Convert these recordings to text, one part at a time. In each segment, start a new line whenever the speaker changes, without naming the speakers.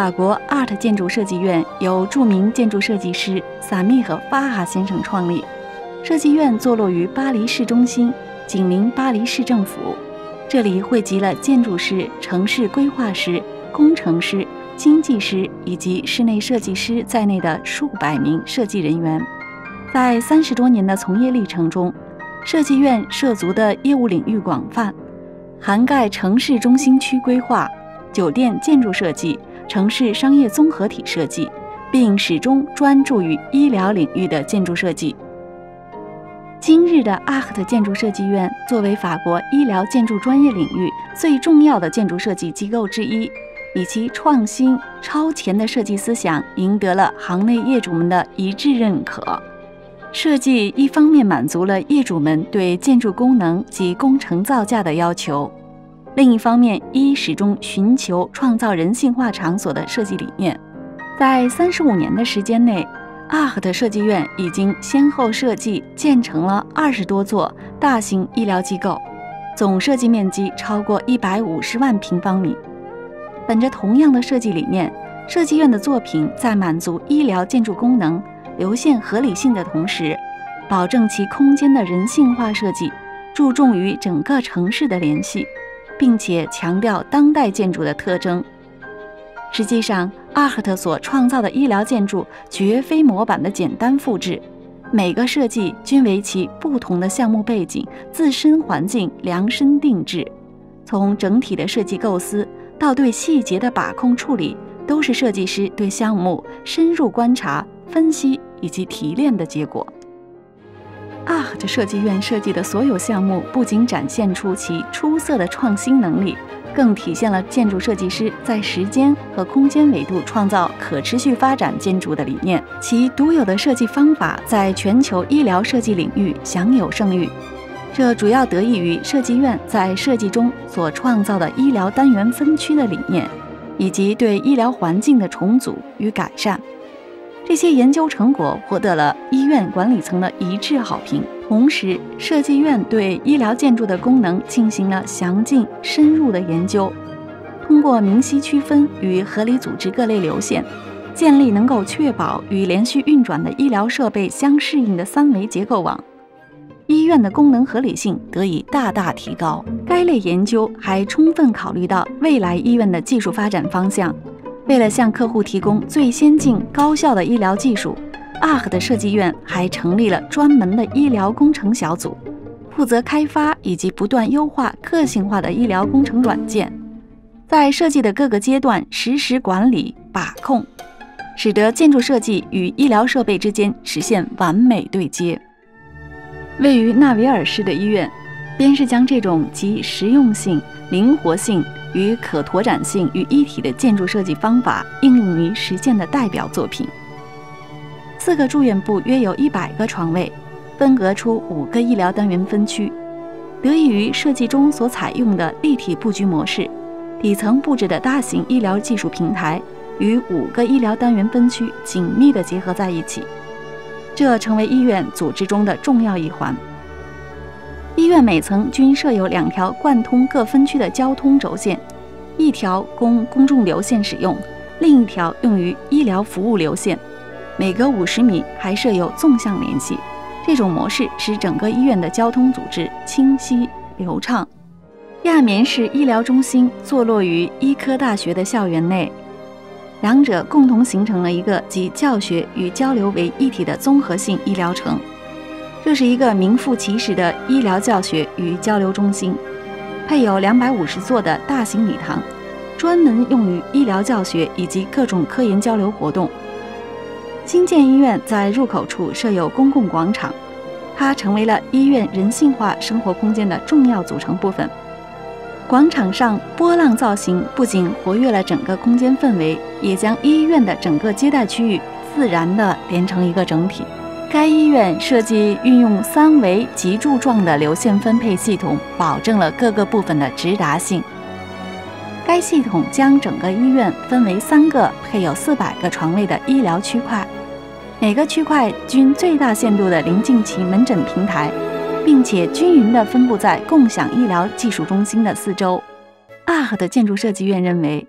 法国 Art 建筑设计院由著名建筑设计师萨密和法哈先生创立。设计院坐落于巴黎市中心，紧邻巴黎市政府。这里汇集了建筑师、城市规划师、工程师、经济师以及室内设计师在内的数百名设计人员。在30多年的从业历程中，设计院涉足的业务领域广泛，涵盖城市中心区规划、酒店建筑设计、城市商业综合体设计，并始终专注于医疗领域的建筑设计。今日的 Art 建筑设计院作为法国医疗建筑专业领域最重要的建筑设计机构之一，以其创新超前的设计思想赢得了行内业主们的一致认可。设计一方面满足了业主们对建筑功能及工程造价的要求，另一方面始终寻求创造人性化场所的设计理念。在35年的时间内，Art 设计院已经先后设计建成了20多座大型医疗机构，总设计面积超过150万平方米。本着同样的设计理念，设计院的作品在满足医疗建筑功能、流线合理性的同时，保证其空间的人性化设计，注重于整个城市的联系，并且强调当代建筑的特征。实际上，Art 所创造的医疗建筑绝非模板的简单复制，每个设计均为其不同的项目背景、自身环境量身定制。从整体的设计构思到对细节的把控处理，都是设计师对项目深入观察、分析以及提炼的结果。Art 设计院设计的所有项目不仅展现出其出色的创新能力，更体现了建筑设计师在时间和空间维度创造可持续发展建筑的理念。其独有的设计方法在全球医疗设计领域享有盛誉，这主要得益于设计院在设计中所创造的医疗单元分区的理念，以及对医疗环境的重组与改善。这些研究成果获得了医院管理层的一致好评。同时，设计院对医疗建筑的功能进行了详尽深入的研究，通过明晰区分与合理组织各类流线，建立能够确保与连续运转的医疗设备相适应的3维结构网，医院的功能合理性得以大大提高。该类研究还充分考虑到未来医院的技术发展方向。为了向客户提供最先进、高效的医疗技术，Art 设计院还成立了专门的医疗工程小组，负责开发以及不断优化个性化的医疗工程软件，在设计的各个阶段实时管理把控，使得建筑设计与医疗设备之间实现完美对接。位于纳维尔市的医院，便是将这种集实用性、灵活性与可拓展性于一体的建筑设计方法应用于实践的代表作品。4个住院部约有100个床位，分隔出5个医疗单元分区。得益于设计中所采用的立体布局模式，底层布置的大型医疗技术平台与5个医疗单元分区紧密地结合在一起，这成为医院组织中的重要一环。医院每层均设有2条贯通各分区的交通轴线，一条供公众流线使用，另一条用于医疗服务流线。每隔50米还设有纵向联系，这种模式使整个医院的交通组织清晰流畅。亚眠市医疗中心坐落于医科大学的校园内，两者共同形成了一个集教学与交流为一体的综合性医疗城。这是一个名副其实的医疗教学与交流中心，配有250座的大型礼堂，专门用于医疗教学以及各种科研交流活动。新建医院在入口处设有公共广场，它成为了医院人性化生活空间的重要组成部分。广场上波浪造型不仅活跃了整个空间氛围，也将医院的整个接待区域自然地连成一个整体。该医院设计运用3维脊柱状的流线分配系统，保证了各个部分的直达性。该系统将整个医院分为3个配有400个床位的医疗区块，每个区块均最大限度地临近其门诊平台，并且均匀地分布在共享医疗技术中心的4周。Art 建筑设计院认为，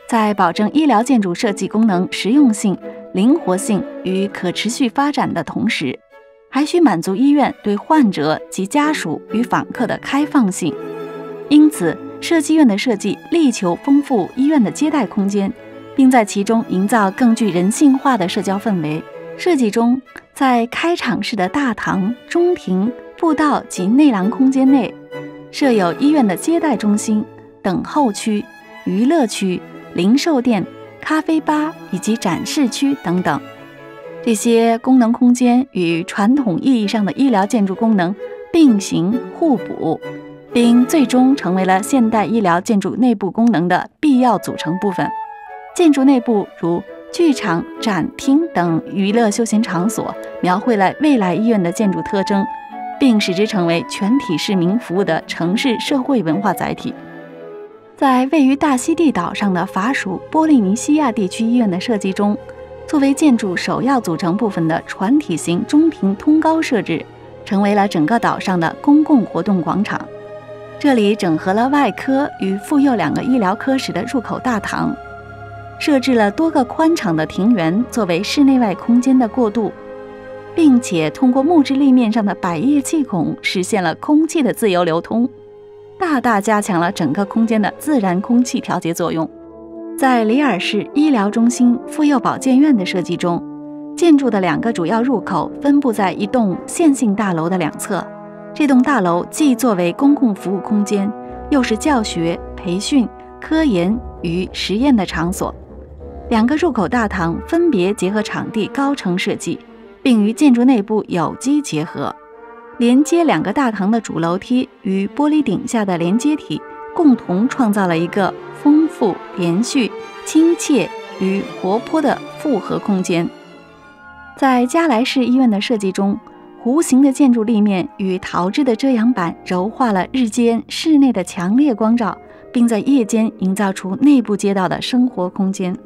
在保证医疗建筑设计功能实用性、灵活性与可持续发展的同时，还需满足医院对患者及家属与访客的开放性。因此，设计院的设计力求丰富医院的接待空间，并在其中营造更具人性化的社交氛围。设计中，在开场式的大堂、中庭、步道及内廊空间内，设有医院的接待中心、等候区、娱乐区、零售店、咖啡吧以及展示区等等。这些功能空间与传统意义上的医疗建筑功能并行互补，并最终成为了现代医疗建筑内部功能的必要组成部分。建筑内部如剧场、展厅等娱乐休闲场所，描绘了未来医院的建筑特征，并使之成为全体市民服务的城市社会文化载体。在位于大溪地岛上的法属波利尼西亚地区医院的设计中，作为建筑首要组成部分的船体型中庭通高设置，成为了整个岛上的公共活动广场。这里整合了外科与妇幼2个医疗科室的入口大堂，设置了多个宽敞的庭园作为室内外空间的过渡，并且通过木质立面上的百叶气孔实现了空气的自由流通，大大加强了整个空间的自然空气调节作用。在里尔市医疗中心妇幼保健院的设计中，建筑的2个主要入口分布在一栋线性大楼的两侧。这栋大楼既作为公共服务空间，又是教学、培训、科研与实验的场所。2个入口大堂分别结合场地高程设计，并与建筑内部有机结合。连接2个大堂的主楼梯与玻璃顶下的连接体共同创造了一个丰富、连续、亲切与活泼的复合空间。在加莱市医院的设计中，弧形的建筑立面与陶制的遮阳板柔化了日间室内的强烈光照，并在夜间营造出内部街道的生活空间。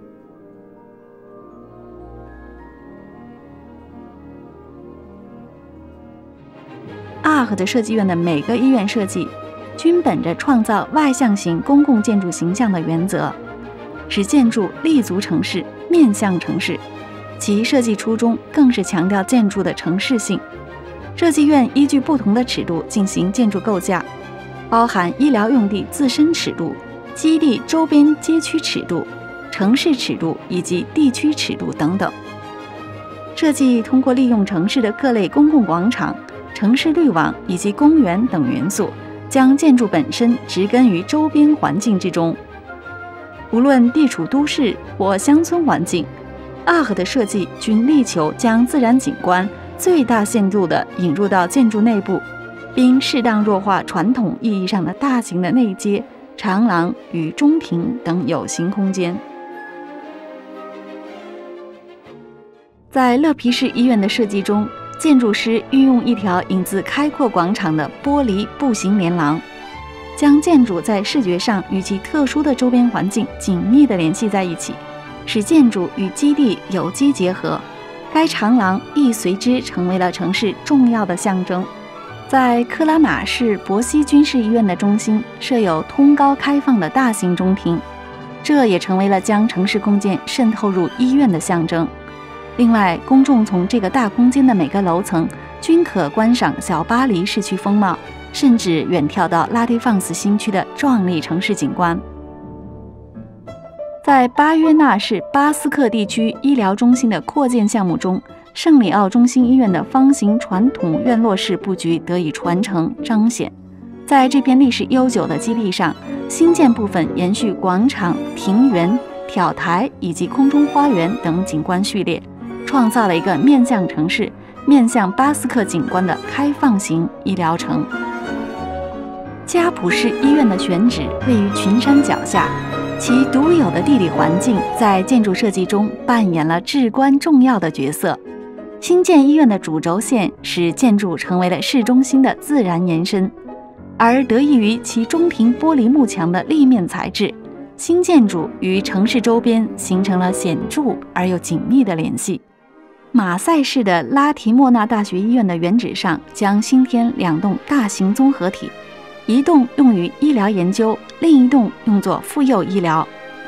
阿赫的设计院的每个医院设计均本着创造外向型公共建筑形象的原则，使建筑立足城市、面向城市。其设计初衷更是强调建筑的城市性。设计院依据不同的尺度进行建筑构架，包含医疗用地自身尺度、基地周边街区尺度、城市尺度以及地区尺度等等。设计通过利用城市的各类公共广场、城市绿网以及公园等元素，将建筑本身植根于周边环境之中。无论地处都市或乡村环境，阿赫的设计均力求将自然景观最大限度地引入到建筑内部，并适当弱化传统意义上的大型的内街、长廊与中庭等有形空间。在乐皮市医院的设计中，建筑师运用一条引自开阔广场的玻璃步行连廊，将建筑在视觉上与其特殊的周边环境紧密地联系在一起，使建筑与基地有机结合。该长廊亦随之成为了城市重要的象征。在克拉玛市博西军事医院的中心设有通高开放的大型中庭，这也成为了将城市空间渗透入医院的象征。另外，公众从这个大空间的每个楼层均可观赏小巴黎市区风貌，甚至远眺到拉蒂放斯新区的壮丽城市景观。在巴约纳市巴斯克地区医疗中心的扩建项目中，圣里奥中心医院的方形传统院落式布局得以传承彰显。在这片历史悠久的基地上，新建部分延续广场、庭园、挑台以及空中花园等景观序列，创造了一个面向城市、面向巴斯克景观的开放型医疗城。加普市医院的选址位于群山脚下，其独有的地理环境在建筑设计中扮演了至关重要的角色。新建医院的主轴线使建筑成为了市中心的自然延伸，而得益于其中庭玻璃幕墙的立面材质，新建筑与城市周边形成了显著而又紧密的联系。马赛市的拉提莫纳大学医院的原址上将新添2栋大型综合体，一栋用于医疗研究，另一栋用作妇幼医疗。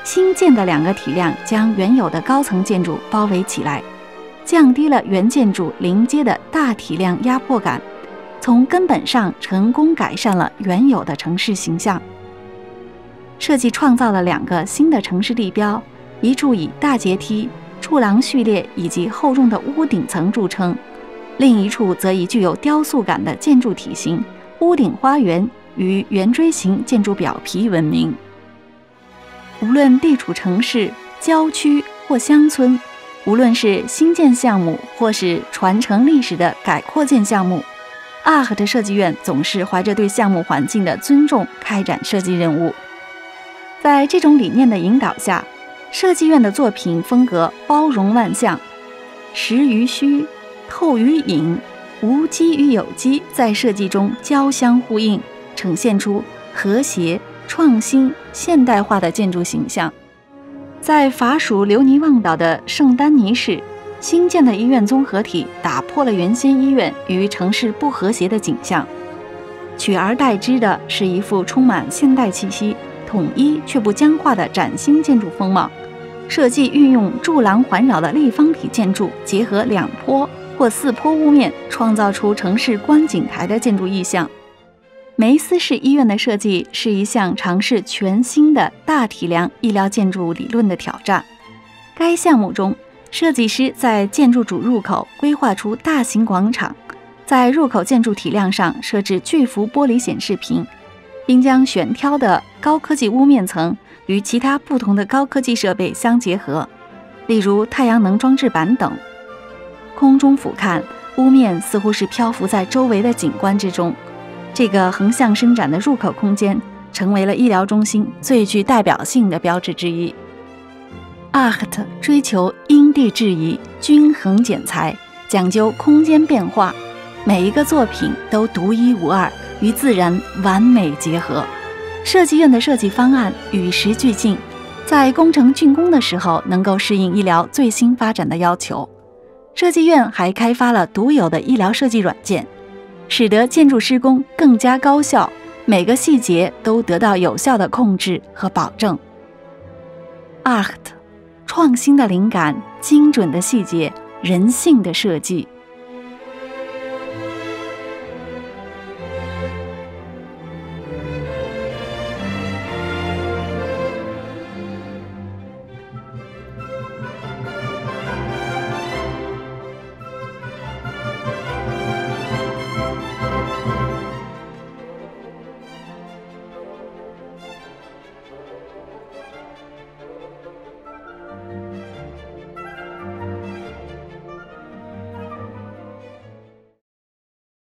新建的2个体量将原有的高层建筑包围起来，降低了原建筑临街的大体量压迫感，从根本上成功改善了原有的城市形象。设计创造了2个新的城市地标，一处以大阶梯、柱廊序列以及厚重的屋顶层著称，另一处则以具有雕塑感的建筑体型、屋顶花园与圆锥形建筑表皮闻名。无论地处城市、郊区或乡村，无论是新建项目或是传承历史的改扩建项目，阿赫特设计院总是怀着对项目环境的尊重开展设计任务。在这种理念的引导下，设计院的作品风格包容万象，实与虚、透与隐、无机与有机在设计中交相呼应，呈现出和谐、创新、现代化的建筑形象。在法属留尼旺岛的圣丹尼市，新建的医院综合体打破了原先医院与城市不和谐的景象，取而代之的是一幅充满现代气息、统一却不僵化的崭新建筑风貌。设计运用柱廊环绕的立方体建筑，结合2坡或4坡屋面，创造出城市观景台的建筑意象。梅斯市医院的设计是一项尝试全新的大体量医疗建筑理论的挑战。该项目中，设计师在建筑主入口规划出大型广场，在入口建筑体量上设置巨幅玻璃显示屏，并将悬挑的高科技屋面层与其他不同的高科技设备相结合，例如太阳能装置板等。空中俯瞰，屋面似乎是漂浮在周围的景观之中。这个横向伸展的入口空间成为了医疗中心最具代表性的标志之一。阿赫特追求因地制宜、均衡剪裁，讲究空间变化，每一个作品都独一无二，与自然完美结合。设计院的设计方案与时俱进，在工程竣工的时候能够适应医疗最新发展的要求。设计院还开发了独有的医疗设计软件，使得建筑施工更加高效，每个细节都得到有效的控制和保证。Art， 创新的灵感、精准的细节、人性的设计。